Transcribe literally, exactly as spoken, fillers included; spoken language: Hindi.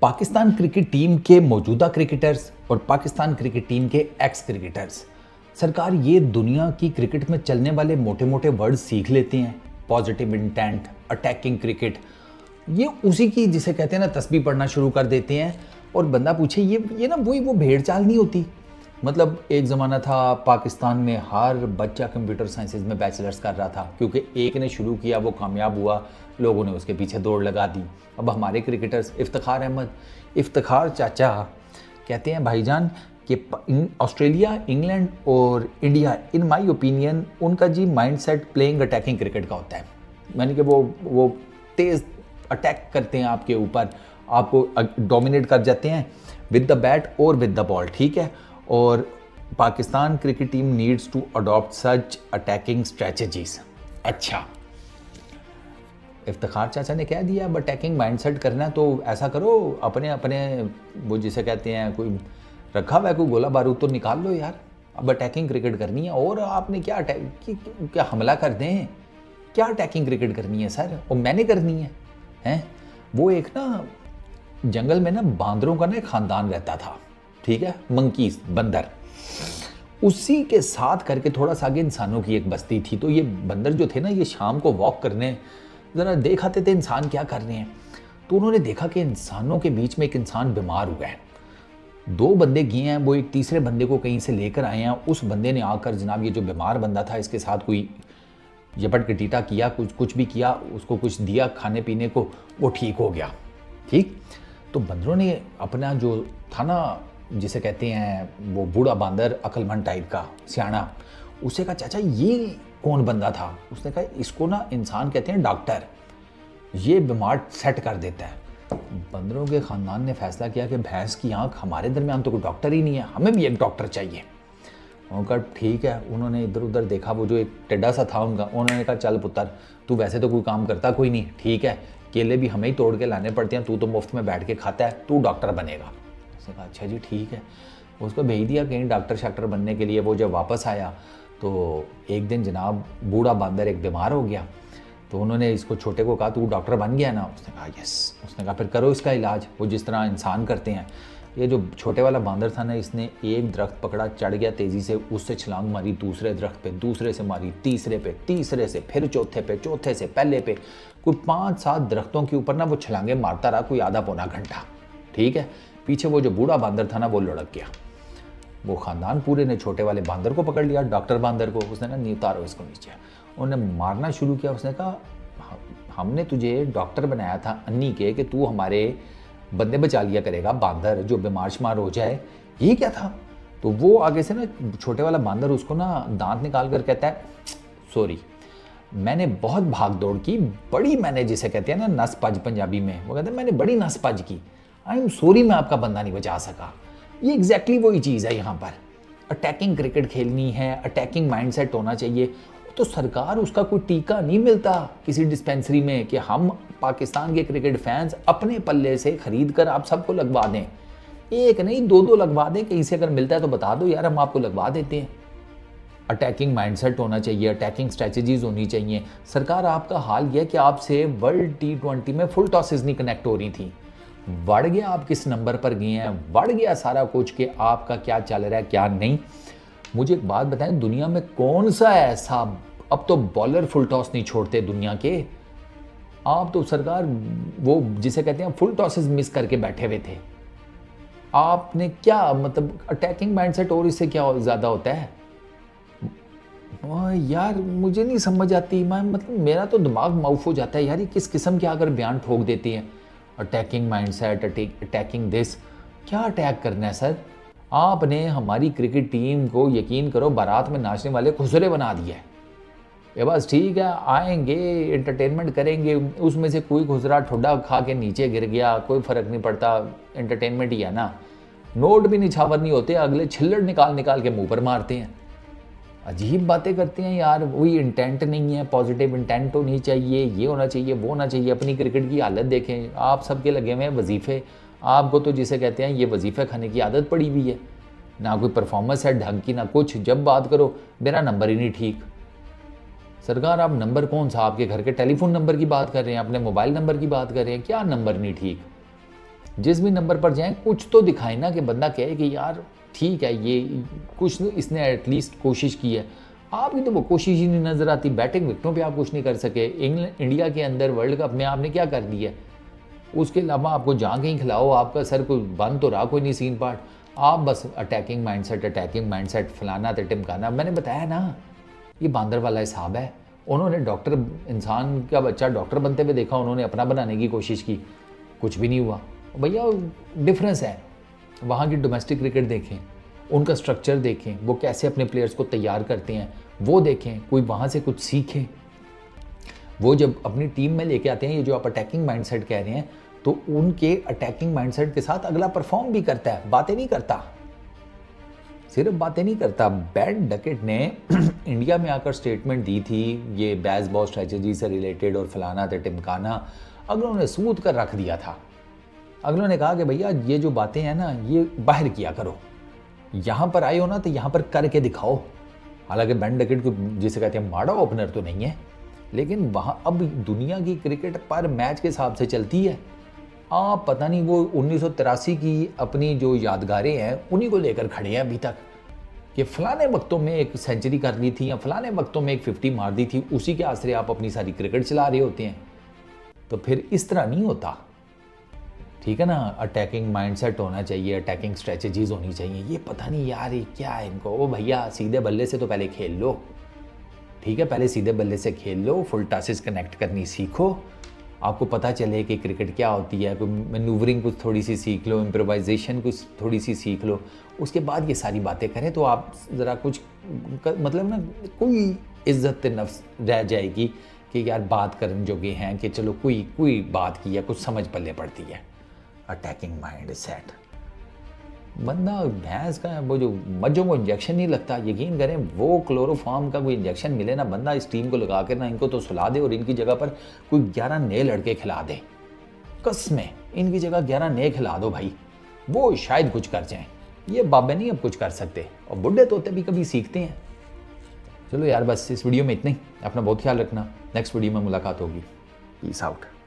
पाकिस्तान क्रिकेट टीम के मौजूदा क्रिकेटर्स और पाकिस्तान क्रिकेट टीम के एक्स क्रिकेटर्स, सरकार ये दुनिया की क्रिकेट में चलने वाले मोटे मोटे वर्ड सीख लेते हैं। पॉजिटिव इंटेंट, अटैकिंग क्रिकेट, ये उसी की जिसे कहते हैं ना तस्बीह पढ़ना शुरू कर देते हैं। और बंदा पूछे ये ये ना वही वो भेड़ चाल नहीं होती। मतलब एक ज़माना था पाकिस्तान में हर बच्चा कंप्यूटर साइंसेज में बैचलर्स कर रहा था, क्योंकि एक ने शुरू किया, वो कामयाब हुआ, लोगों ने उसके पीछे दौड़ लगा दी। अब हमारे क्रिकेटर्स इफ्तिखार अहमद, इफ्तिखार चाचा कहते हैं भाईजान कि ऑस्ट्रेलिया, इंग्लैंड और इंडिया, इन माय ओपिनियन उनका जी माइंडसेट प्लेइंग अटैकिंग क्रिकेट का होता है। यानी कि वो वो तेज़ अटैक करते हैं आपके ऊपर, आपको डोमिनेट कर जाते हैं विद द बैट और विद द बॉल, ठीक है। और Pakistan cricket team needs to adopt such attacking strategies. अच्छा, इफ्तिखार चाचा ने कह दिया अब अटैकिंग माइंडसेट करना है तो ऐसा करो, अपने अपने वो जिसे कहते हैं कोई रखा हुआ है कोई गोला बारूद तो निकाल लो यार, अब अटैकिंग क्रिकेट करनी है। और आपने क्या अटैक क्या हमला कर दें, क्या अटैकिंग क्रिकेट करनी है सर, और मैंने करनी है हैं। वो एक ना जंगल में ना बांदरों का ना एक खानदान रहता था, ठीक है, मंकीज, बंदर, उसी के साथ करके थोड़ा सा आगे इंसानों की एक बस्ती थी। तो ये बंदर जो थे ना, ये शाम को वॉक करने ज़रा देख आते थे इंसान क्या कर रहे हैं। तो उन्होंने देखा कि इंसानों के बीच में एक इंसान बीमार हुआ है। दो बंदे गए हैं, वो एक तीसरे बंदे को कहीं से लेकर आए हैं। उस बंदे ने आकर जनाब ये जो बीमार बंदा था इसके साथ कोई झपट कटीटा किया, कुछ कुछ भी किया, उसको कुछ दिया खाने पीने को, वो ठीक हो गया। ठीक, तो बंदरों ने अपना जो था ना जिसे कहते हैं वो बूढ़ा बांदर, अक्लमंद टाइप का सियाना, उसे कहा चाचा ये कौन बंदा था। उसने कहा इसको ना इंसान कहते हैं डॉक्टर, ये बीमार सेट कर देता है। बंदरों के ख़ानदान ने फैसला किया कि भैंस की आंख, हमारे दरमियान तो कोई डॉक्टर ही नहीं है, हमें भी एक डॉक्टर चाहिए। उनका ठीक है, उन्होंने इधर उधर देखा, वो जो एक टेढ़ा सा था उनका, उन्होंने कहा चल पुत्र, तू वैसे तो कोई काम करता कोई नहीं, ठीक है, केले भी हमें ही तोड़ के लाने पड़ते हैं, तू तो मुफ्त में बैठ के खाता है, तू डॉक्टर बनेगा। उसने कहा अच्छा जी ठीक है। उसको भेज दिया कहीं डॉक्टर शाक्टर बनने के लिए। वो जब वापस आया तो एक दिन जनाब बूढ़ा बांदर एक बीमार हो गया। तो उन्होंने इसको छोटे को कहा तू डॉक्टर बन गया ना। उसने कहा यस। उसने कहा फिर करो इसका इलाज, वो जिस तरह इंसान करते हैं। ये जो छोटे वाला बांदर था ना, इसने एक दरख्त पकड़ा, चढ़ गया तेज़ी से, उससे छलांग मारी दूसरे दरख्त पे, दूसरे से मारी तीसरे पे, तीसरे से फिर चौथे पे, चौथे से पहले पे, कोई पाँच सात दरख्तों के ऊपर ना वो छलांगे मारता रहा कोई आधा पौना घंटा, ठीक है। पीछे वो जो बूढ़ा बांदर था ना वो लुढ़क गया। वो ख़ानदान पूरे ने छोटे वाले बांदर को पकड़ लिया, डॉक्टर बांदर को। उसने कहा नहीं उतारो इसको नीचे। उन्होंने मारना शुरू किया। उसने कहा हमने तुझे डॉक्टर बनाया था अन्नी के कि तू हमारे बंदे बचा लिया करेगा, बांदर जो बीमार शुमार हो जाए, ये क्या था। तो वो आगे से ना छोटे वाला बांदर उसको ना दांत निकाल कर कहता है सॉरी, मैंने बहुत भाग दौड़ की, बड़ी मैंने जिसे कहते हैं ना नस पज पंजाबी में, वो कहते हैं मैंने बड़ी नस पज की, आई एम सॉरी मैं आपका बंदा नहीं बचा सका। ये एग्जैक्टली वही चीज़ है यहाँ पर। अटैकिंग क्रिकेट खेलनी है, अटैकिंग माइंडसेट होना चाहिए। तो सरकार उसका कोई टीका नहीं मिलता किसी डिस्पेंसरी में कि हम पाकिस्तान के क्रिकेट फैंस अपने पल्ले से खरीद कर आप सबको लगवा दें। एक नहीं दो दो लगवा दें, कहीं से अगर मिलता है तो बता दो यार, हम आपको लगवा देते हैं। अटैकिंग माइंडसेट होना चाहिए, अटैकिंग स्ट्रेटजीज होनी चाहिए। सरकार आपका हाल यह कि आपसे वर्ल्ड टी ट्वेंटी में फुल टॉसेज नहीं कनेक्ट हो रही थी। बढ़ गया आप किस नंबर पर गए हैं, बढ़ गया सारा कुछ कि आपका क्या चल रहा है क्या नहीं। मुझे एक बात बताएं, दुनिया में कौन सा ऐसा, अब तो बॉलर फुल टॉस नहीं छोड़ते दुनिया के। आप तो सरकार वो जिसे कहते हैं फुल टॉसेस मिस करके बैठे हुए थे। आपने क्या मतलब अटैकिंग माइंडसेट और इससे क्या ज़्यादा होता है यार, मुझे नहीं समझ आती। मैं मतलब मेरा तो दिमाग माउफ हो जाता है यार, ये किस किस्म के आकर बयान ठोक देती हैं। अटैकिंग माइंडसेट, अटैकिंग दिस, क्या अटैक करना है सर। आपने हमारी क्रिकेट टीम को यकीन करो बारात में नाचने वाले खुसरे बना दिया है। ये बस ठीक है, आएंगे एंटरटेनमेंट करेंगे, उसमें से कोई खुसरा ठुड्डा खा के नीचे गिर गया, कोई फ़र्क नहीं पड़ता, एंटरटेनमेंट ही है ना। नोट भी निछावर नहीं होते, अगले छिल्लड़ निकाल निकाल के मुंह पर मारते हैं। अजीब बातें करते हैं यार। वही इंटेंट नहीं है, पॉजिटिव इंटेंट होनी चाहिए, ये होना चाहिए वो होना चाहिए। अपनी क्रिकेट की हालत देखें, आप सबके लगे हुए हैं वजीफ़े। आपको तो जिसे कहते हैं ये वजीफ़े खाने की आदत पड़ी हुई है, ना कोई परफॉर्मेंस है ढंग की ना कुछ। जब बात करो मेरा नंबर ही नहीं ठीक। सरकार आप नंबर कौन सा, आपके घर के टेलीफोन नंबर की बात कर रहे हैं, अपने मोबाइल नंबर की बात कर रहे हैं, क्या नंबर नहीं ठीक। जिस भी नंबर पर जाएं कुछ तो दिखाएं ना, कि बंदा कहे कि यार ठीक है ये कुछ इसने एटलीस्ट कोशिश की है। आपकी तो वो कोशिश ही नहीं नज़र आती। बैटिंग विकेटों पे आप कुछ नहीं कर सके। इंग्लैंड इंडिया के अंदर वर्ल्ड कप में आपने क्या कर दिया? उसके अलावा आपको जहाँ कहीं खिलाओ, आपका सर कोई बंद तो रहा कोई नहीं सीन पार्ट। आप बस अटैकिंग माइंडसेट अटैकिंग माइंडसेट फलाना तो टिमकाना। मैंने बताया ना, ये बांदर वाला हिसाब है। उन्होंने डॉक्टर, इंसान का बच्चा डॉक्टर बनते हुए देखा, उन्होंने अपना बनाने की कोशिश की, कुछ भी नहीं हुआ। भैया डिफरेंस है। वहाँ की डोमेस्टिक क्रिकेट देखें, उनका स्ट्रक्चर देखें, वो कैसे अपने प्लेयर्स को तैयार करते हैं, वो देखें, कोई वहाँ से कुछ सीखें। वो जब अपनी टीम में लेके आते हैं, ये जो आप अटैकिंग माइंडसेट कह रहे हैं, तो उनके अटैकिंग माइंडसेट के साथ अगला परफॉर्म भी करता है, बातें नहीं करता, सिर्फ बातें नहीं करता। बेन डकेट ने इंडिया में आकर स्टेटमेंट दी थी ये बैज बॉल स्ट्रेटजी से रिलेटेड और फलाना थे टिमकाना, अगलों ने सूद कर रख दिया था। अगलों ने कहा कि भैया ये जो बातें हैं ना, ये बाहर किया करो, यहाँ पर आए हो ना तो यहाँ पर करके दिखाओ। हालांकि बेन डकेट को जिसे कहते हैं माड़ा ओपनर तो नहीं है, लेकिन वहाँ अब दुनिया की क्रिकेट पर मैच के हिसाब से चलती है। आप पता नहीं वो उन्नीस सौ तिरासी की अपनी जो यादगारें हैं उन्हीं को लेकर खड़े हैं अभी तक, कि फलाने वक्तों में एक सेंचुरी कर ली थी या फलाने वक्तों में एक फिफ्टी मार दी थी, उसी के आसरे आप अपनी सारी क्रिकेट चला रहे होते हैं। तो फिर इस तरह नहीं होता, ठीक है ना। अटैकिंग माइंडसेट होना चाहिए, अटैकिंग स्ट्रेटजीज होनी चाहिए। ये पता नहीं यार ये क्या है इनको। ओ भैया सीधे बल्ले से तो पहले खेल लो, ठीक है, पहले सीधे बल्ले से खेल लो, फुल टॉसेस कनेक्ट करनी सीखो, आपको पता चले कि क्रिकेट क्या होती है। कोई मैन्यूवरिंग कुछ थोड़ी सी सीख लो, इम्प्रोवाइजेशन कुछ थोड़ी सी सीख लो, उसके बाद ये सारी बातें करें तो आप ज़रा कुछ मतलब ना कोई इज्जत नफ्स रह जाएगी कि यार बात करने जोगे हैं, कि चलो कोई कोई बात की है, कुछ समझ पल्ले पड़ती है। अटैकिंग माइंड सेट बंदा भैंस का वो जो मज्जों को इंजेक्शन नहीं लगता, यकीन करें वो क्लोरोफॉर्म का कोई इंजेक्शन मिले ना, बंदा इस टीम को लगा कर ना इनको तो सुला दे और इनकी जगह पर कोई ग्यारह नए लड़के खिला दे। कसमें इनकी जगह ग्यारह नए खिला दो भाई, वो शायद कुछ कर जाएं। ये बाबे नहीं अब कुछ कर सकते, और बुढ़े तोते भी कभी सीखते हैं। चलो यार बस इस वीडियो में इतना ही। अपना बहुत ख्याल रखना, नेक्स्ट वीडियो में मुलाकात होगी। Peace out.